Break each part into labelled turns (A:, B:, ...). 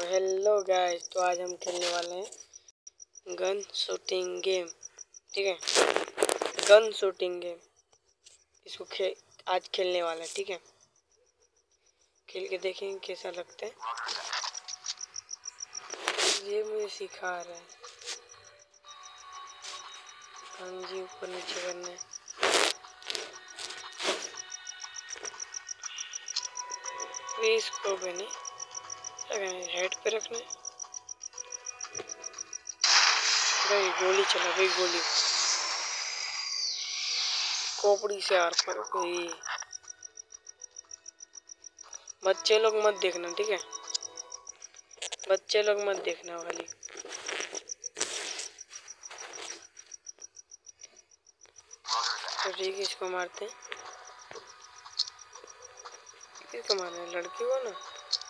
A: Hello guys, तो आज हम खेलने वाले हैं गन शूटिंग गेम। ठीक है, गन शूटिंग गेम इसको आज खेलने वाला है। ठीक है, खेल के देखेंगे कैसा लगता है। ये मुझे सिखा रहा है। हाँ जी, ऊपर नीचे करना है। इसको भी नहीं, हेड पे रखना है। भाई गोली चला, भाई गोली खोपड़ी से आर पर गई। बच्चे लोग मत देखना, ठीक है, बच्चे लोग मत देखना वाली। तो ठीक है, इसको मारते हैं। किसको मारना है? लड़की को ना।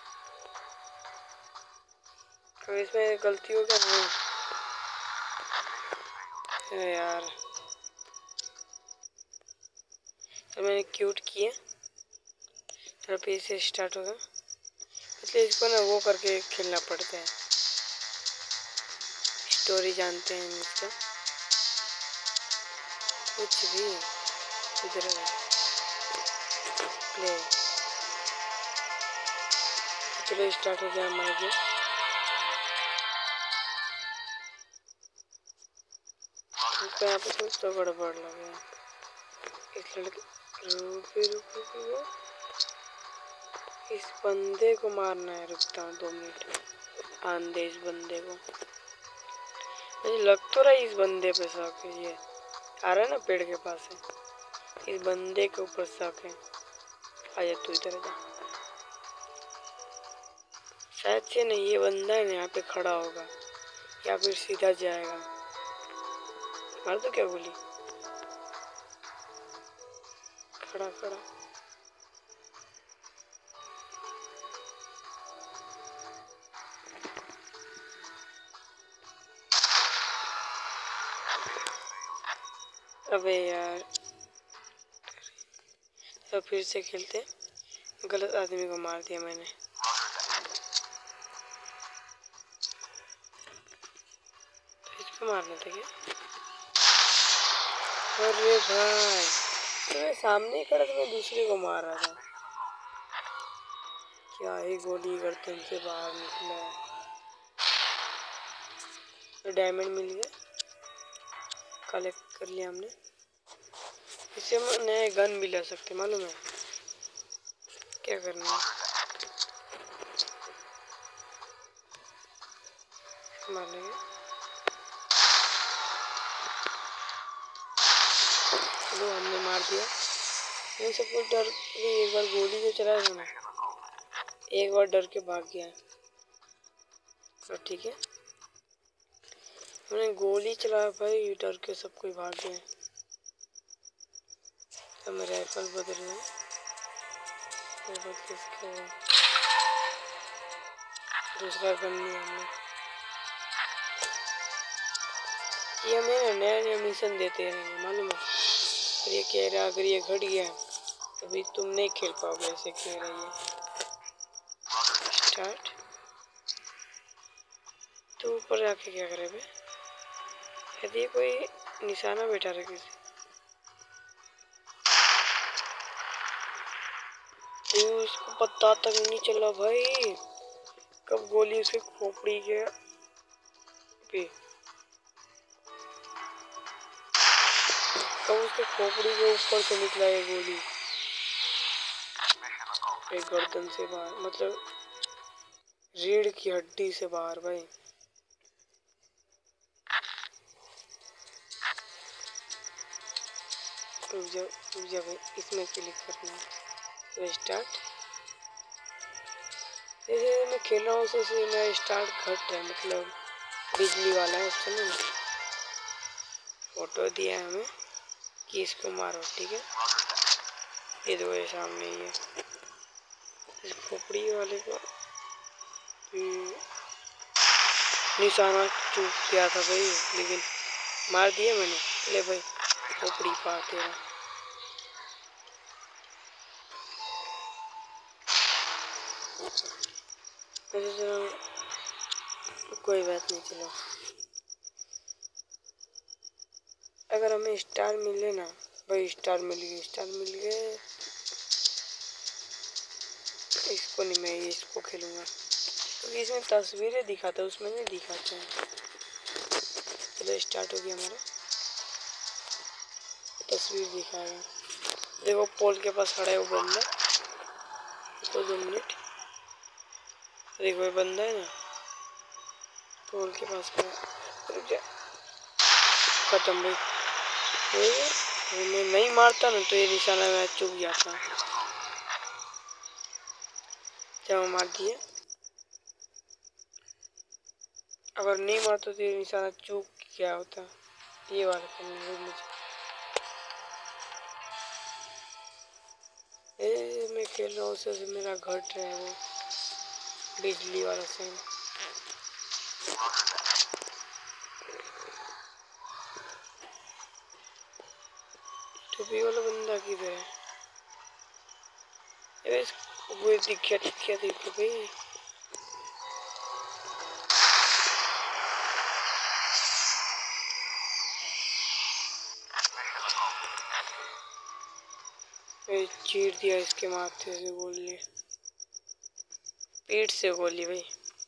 A: तो इसमें गलती होगा नहीं। अरे यार, तो मैंने क्यूट किया, थोड़ा फिर से स्टार्ट होगा। इसलिए इसको ना वो करके खेलना पड़ता है। स्टोरी जानते हैं इसका कुछ भी। इधर प्ले, चलो स्टार्ट हो गया हमारा गेम। तो यहाँ पे कुछ तो गड़बड़ लगा। इस लड़के रुको, इस बंदे को मारना है। रुकता हूँ 2 मिनट। आंधे इस बंदे को, मुझे लग तो रहा है इस बंदे पे शक है। ये आ रहा है ना पेड़ के पास है, इस बंदे के ऊपर शक है। आजा तू इधर आजा। शायद से नहीं, ये बंदा है ना यहाँ पे खड़ा होगा या फिर सीधा जाएगा। मार दो क्या गोली? खड़ा खड़ा। अबे यार, तो फिर से खेलते। गलत आदमी को मार दिया मैंने। तो इसको मारना था क्या? अरे भाई, तो मैं सामने ही खड़ा था, मैं दूसरे को मार रहा था। क्या ही गोली गर्दन से बाहर निकला है। तो डायमंड मिल गया, कलेक्ट कर लिया हमने। इससे हम नए गन भी ले सकते, मालूम है? क्या करना है? मारने का। चलो हमने मार दिया। इन सबको डर, एक बार गोली जो चला था ना, एक बार डर के भाग गया। तो ठीक है, मैंने गोली चलाया भाई, डर के सब कोई भाग गया। तो मैं राइफल बदल रहा हूँ। दूसरा गन लिया हमने। ये हमें नया नया मिशन देते रहेंगे, मालूम है? और ये कह रहा अगर ये घट गया तो भी तुम नहीं खेल पाओगे, ऐसे कह रही है। स्टार्ट। तो ऊपर जाके क्या करे बे? यदि कोई निशाना बैठा रहे किसी, उसको पता तक नहीं चला भाई कब गोली उसके खोपड़ी के पे, कब उसके खोपड़ी के ऊपर से निकला ये गोली, एक गर्दन से बाहर, मतलब रीढ़ की हड्डी से बाहर भाई। जब इसमें क्लिक करना है तो स्टार्ट। जैसे मैं खेल रहा हूँ उसे मेरा स्टार्ट घट रहा है, मतलब बिजली वाला है ऑप्शन है। फोटो दिया है हमें कि इसको मारो, ठीक है। ये दो है सामने, ये इस खोपड़ी वाले को निशाना चूक गया था भाई, लेकिन मार दिया मैंने। ले भाई, खोपड़ी पा तेरा। कोई बात नहीं, चलो। अगर हमें स्टार मिले ना भाई, स्टार मिल गए, स्टार मिल गए। इसको नहीं, मैं इसको खेलूंगा क्योंकि इसमें तस्वीरें दिखाता है, उसमें नहीं दिखाते हैं। चलो स्टार्ट हो गया हमारा, तस्वीर दिखाएगा। देखो पोल के पास खड़ा है वो बंदा, तो 2 मिनट। देखो ये बंदा है ना, पोल के पास खड़ा। रुक जा, खत्म भाई। मैं नहीं मारता ना तो ये निशाना मैं चूक जाता। जब मार दिए, अगर नहीं मारता तो ये निशाना चूक क्या होता। ये वाला करना है मुझे। मैं खेल रहा हूँ, उससे मेरा घट रहा है वो बिजली वाला साइन। टोपी वाला बंदा किधर है? वो दिख गया भाई। चीर दिया इसके माथे से गोली, पीठ से गोली भाई।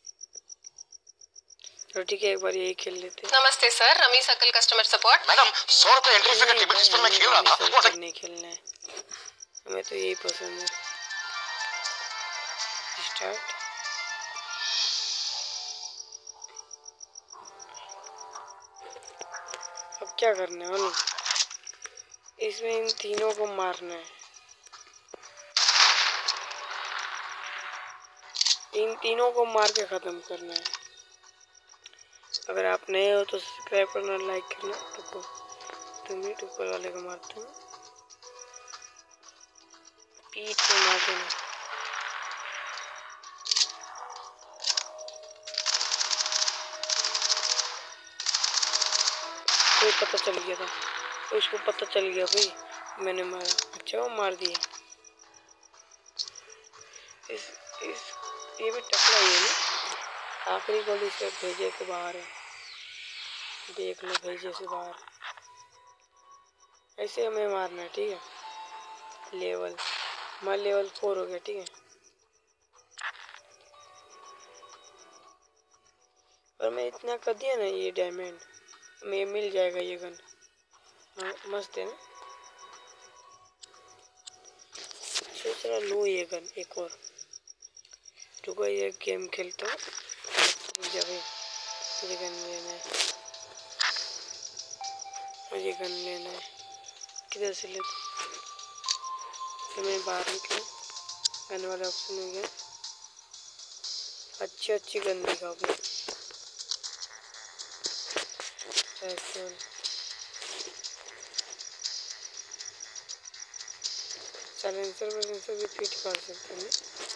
A: तो ठीक है, एक बार यही खेल लेते हैं।
B: नमस्ते sir, rummy circle customer support. Madam 100 रुपए एंट्री फी का टिकट जिस पर मैं खेल रहा था वो
A: नहीं खेलना है, हमें तो यही पसंद है। स्टार्ट। अब क्या करना है? इसमें इन तीनों को मारना है, इन तीनों को मार के खत्म करना है। अगर आप नए हो तो सब्सक्राइब करना, लाइक करना। रुको, 2 मिनट, ऊपर वाले को मारता हूँ, पीठ में मार देना। तो पता चल गया था, उसको पता चल गया भाई मैंने मारा। अच्छा वो मार दिया। इस ये भी टकला ही है ना। आखिरी गोली से भेजे के बाहर है, देख लो, भेजे से बाहर। ऐसे हमें मारना है, ठीक है। लेवल हमारा लेवल 4 हो गया, ठीक है। और मैं इतना कर दिया ना, ये डायमंड में मिल जाएगा ये गन। मस्त है ना, सोच रहा लो ये गन एक और। रुको ये गेम खेलता हूँ। जब मुझे गन लेना है, मुझे गन लेना है। किधर से ले? तो मैं बाहर निकला, गन वाला ऑप्शन हो गया। अच्छी गन दिखाओ भाई। साइलेंसर भी फिट कर सकते हैं।